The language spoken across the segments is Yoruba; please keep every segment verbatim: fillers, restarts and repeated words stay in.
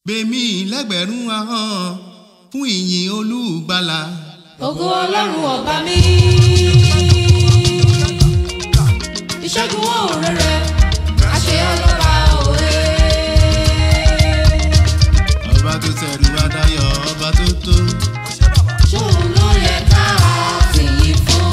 gbèmí lẹ́gbẹ̀rún ahọ́n fún ìyìn olùgbàlà. Ògo Ọlọ́run ọba mi. Ìṣẹ́gun òòrè rẹ̀ àṣẹ ọlọ́ba òwe. Ọba tó tẹ̀rù adáyọ̀, ọba tó tó. Ṣóun ló yẹ ká fìyìn fún.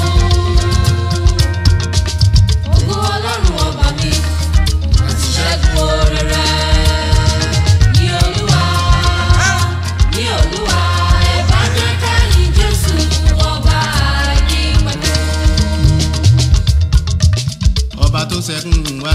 Ògo Ọlọ́run ọba mi. Ìṣẹ́gun òòrè rẹ̀ ní Olúwa, ní Olúwa. Ẹ bá jẹ́ ká yìn Jésù ọba àìnípẹ̀kun. Ọba tó ṣẹ́gun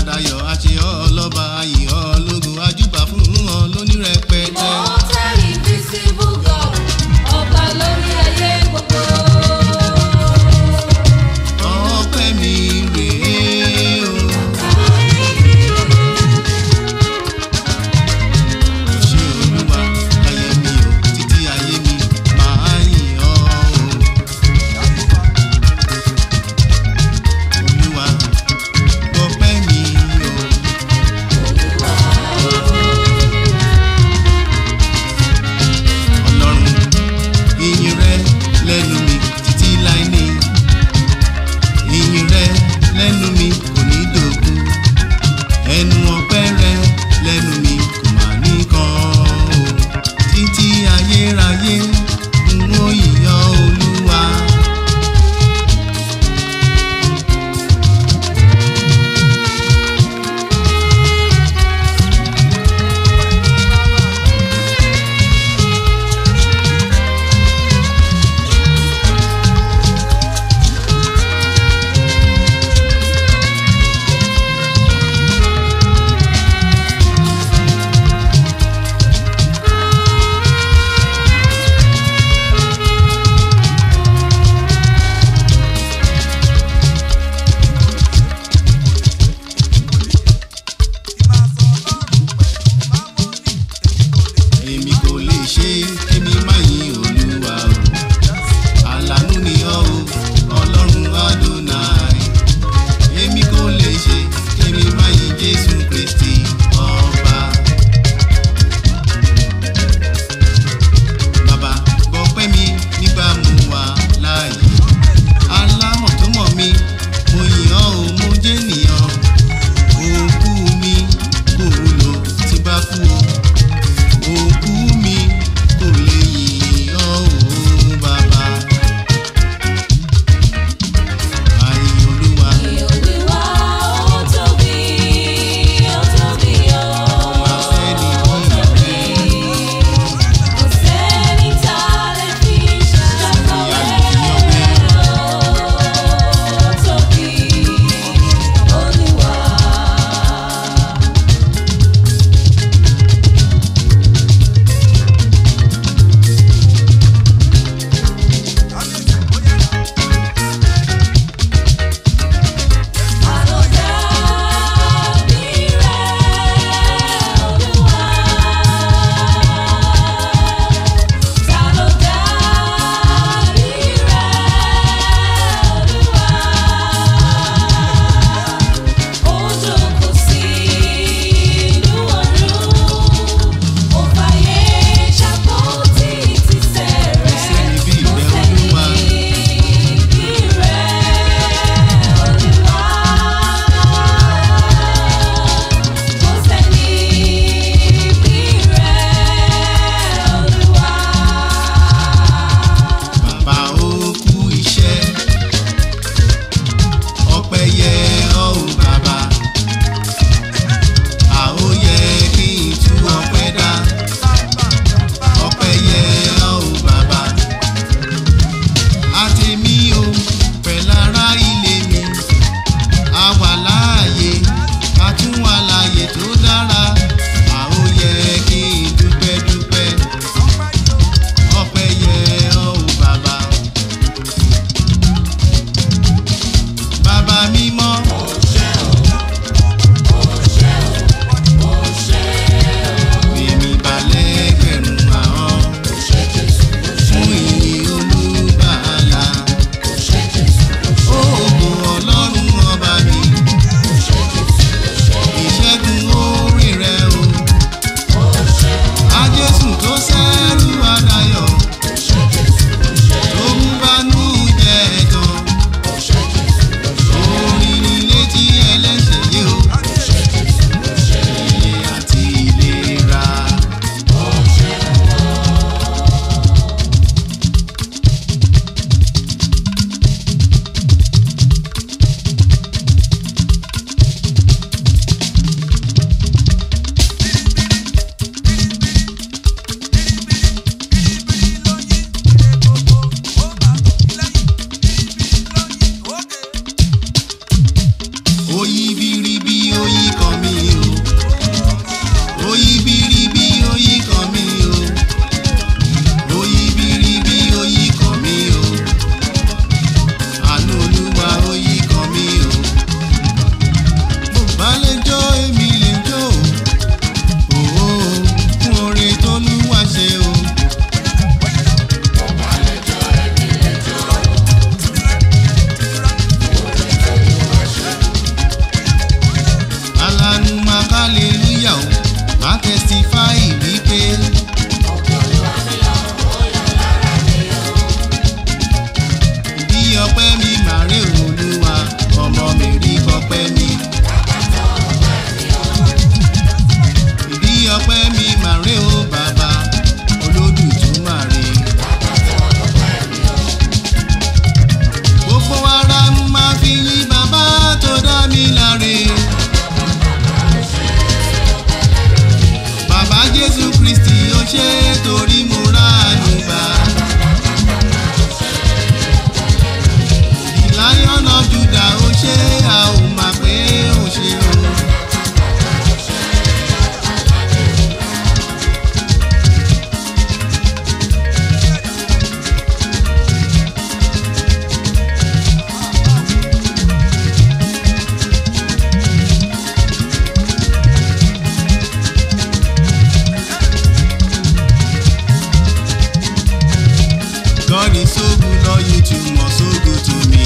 me so good, Lord, you too much so good to me.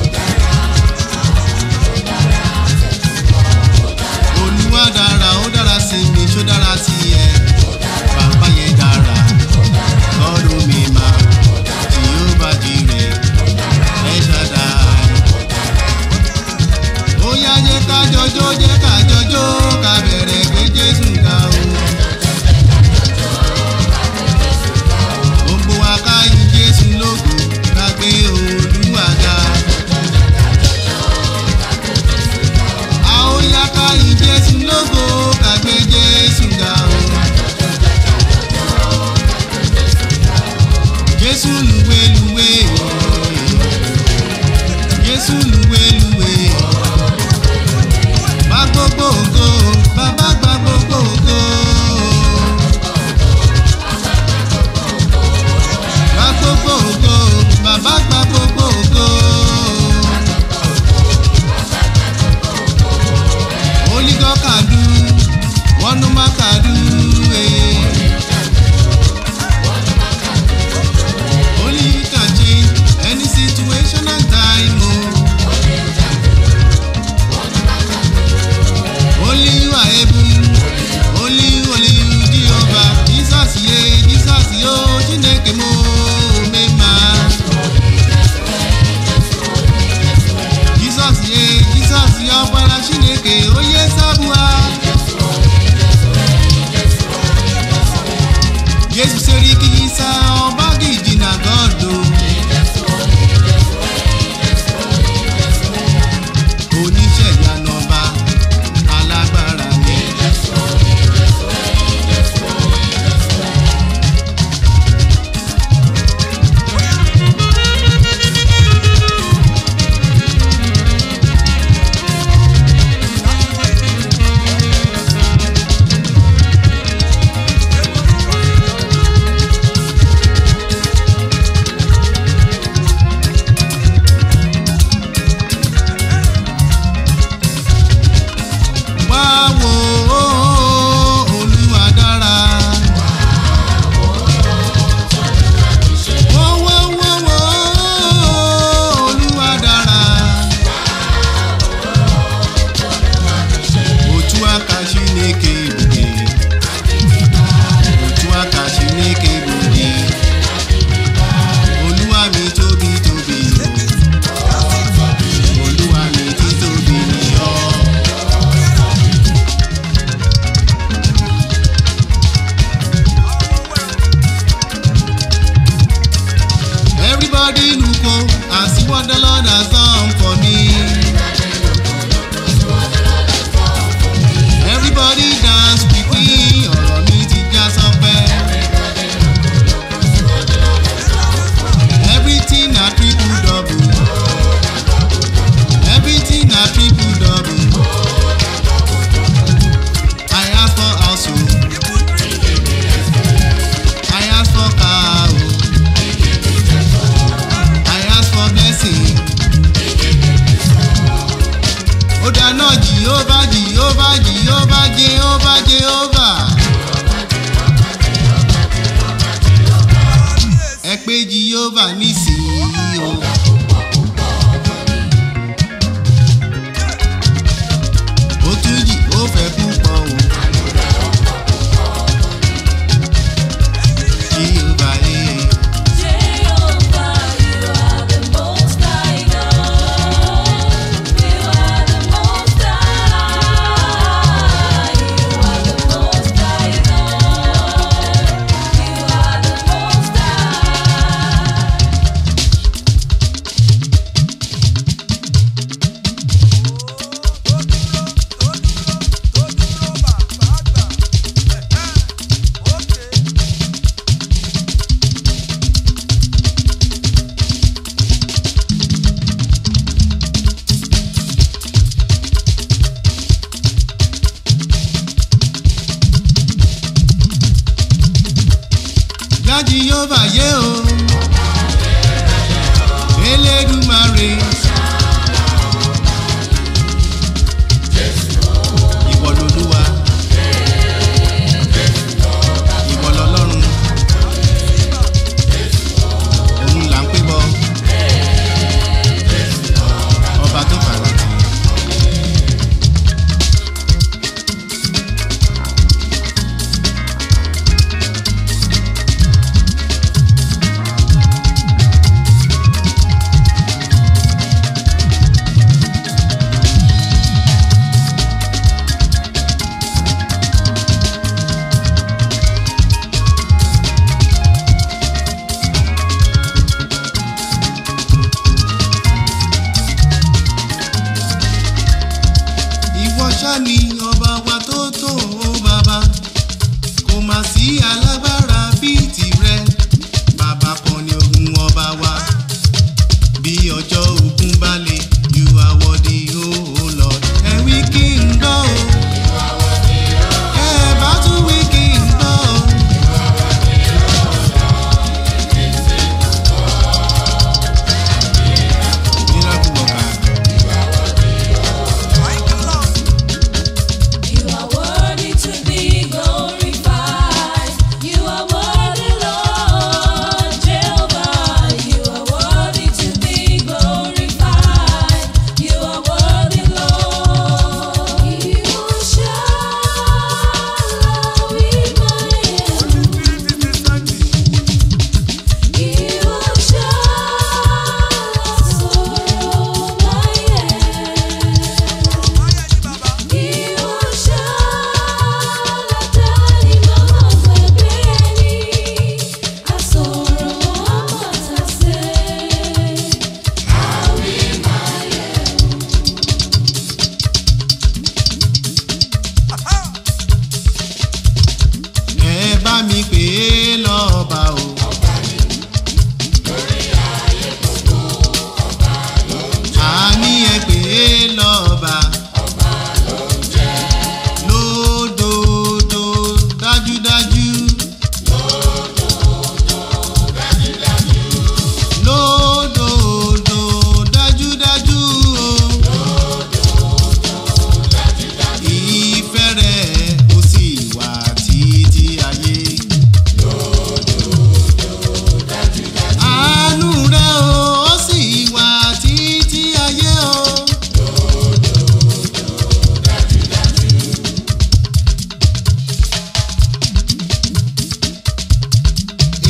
Olúwa dára, ó dára sí mi, ṣó dára sí ẹ. Bàbá yẹn dára, lọ́dún mi máa. Jehovah Jireh, ẹ ṣàdá. Ó yá jẹ́ ká jọjó, jẹ́ ká jọjó, ká bẹ̀rẹ̀ pé Jésù ga o. Gbogbo wa ká yìn Jésù lógo, ká gbé Olúwa ga. A ó yá ká yìn Jésù lógo, ká gbé Jésù ga o. Jésù lùwé lùwé, Jésù lùwé lùwé. Gba gbogbo ògo, bàbá gba gbogbo ògo. Gba gbogbo ògo, bàbá gba gbogbo ògo. Holy God can do, what no man can do, eh. Only you can change any situation and time, oh. Only you are able, only you, only you, Jehovah. Jesus, yeah, Jesus, yo, Chineke mo, mema. Jesus, yeah, Jesus, yo, para Chineke, oh yes, abua. Jesus, seriki isa, obagi jina godo. Oníṣẹ́ ìyanu ọba, alágbára ni. Wá wò ó, Olúwa dára. Wò wò wò wò ó, Olúwa dára. Otu aka Chineke ebube, otu aka Chineke ebube. Olúwa mi tóbi tóbi o, Olúwa mi ti tóbi ni ọ́. Everybody look up and see what the Lord has done for me. Everybody dance with me, ọ̀rọ̀ mi ti já sọpẹ́. Everything na triple double. Everything na triple double. I ask for house o, I ask for car o. I ask for blessing. Ó dáná Jehovah, Jehovah, Jehovah, Jehovah, Jehovah. Ẹ pé Jehovah nísìnyí o. Ó tún yìí, ó fẹ́ púpọ̀ o. Jehovah, eh. Jehovah, you are the most high God. You are the most high. You are the most high God. You are the most Yá Jehovah yé o, Elédùmarè. Ìwọ lolúwa, ìwọ lọlọ́run. Òun là ń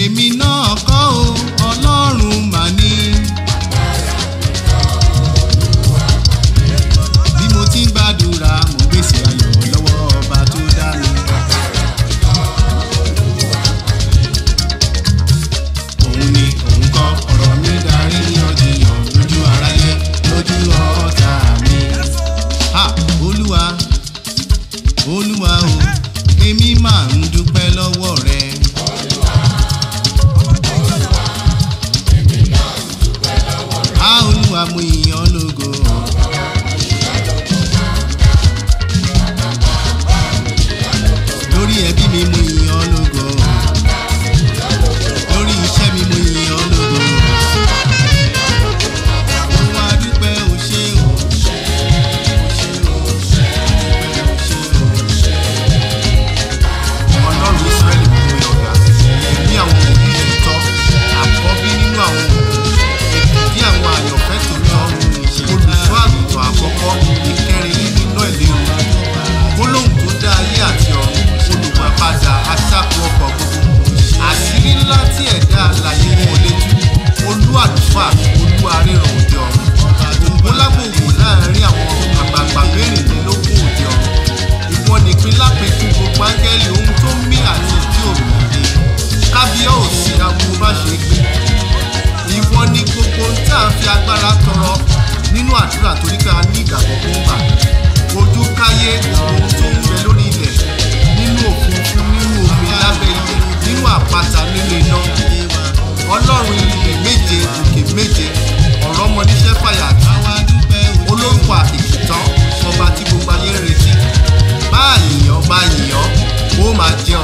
èmi náà kọ́ o ọlọ́run mà ní. bí mo ti ń gbàdúrà mo gbèsè ayọ̀ lọ́wọ́ ọba tó dá mi. òun ni òun kọ́ ọ̀rọ̀ mi darí yànjiyàn lójú aráyé lójú ọ̀tá mi. ha olúwa olúwa o èmi máa ń dúpẹ́ lọ́wọ́ rẹ. a olúwa mo yìn ọ́ lógo. lórí ẹbí mi mo yìn ọ́ lógo. lórí iṣẹ́ mi mo yìn ọ́ lógo. mo wá dúpẹ́ o ṣé o. ọlọ́run Ísírẹ́lì mú mi ọ̀gá ní àwọn òbí ìtọ́ àkọ́bí nínú àwọn ìdí àwọn àyànfẹ́ tó lọ olùṣọ́ àgùntàn àkọ́kọ́ ìkẹrin nínú iná ìléru gbólóhùn tó dá ayé àti ọ̀run olùpàpadà aṣáko ọkọ̀ gbogbo àṣírí ńlá tí ẹ̀dá alààyè wọn lè tú olú àlùfáà olú aríran òde ọ̀run ògbólágbòògbò láàrin àwọn àgbààgbà mẹ́rìnlélógún òde ọ̀run ìwọ nìpín lápẹ̀kú gbogbo áńgẹ́lì ohun tó ń mí àti ìdí òmìnira kábíyá òsì awo bá ṣe gbé ìwọ ni gbogbo ń tà ń fi agbára tọrọ nínú àdúrà torí pé a ní ìgbàgbọ́ tó ń bà ojú káyé ohun tó ń bẹ lórí ilẹ̀ nínú òfurufú nínú omi lábẹ́ ilẹ̀ nínú àpáta nínú iná ọlọ́run ilẹ̀ méje òkè méje ọ̀rọ̀ ọmọ níṣẹ́ fàyà olórúkọ àkìkìtàn ọba tí gbogbo ayé ń retí bá yìnyàn bá yìnyàn ó máa jẹ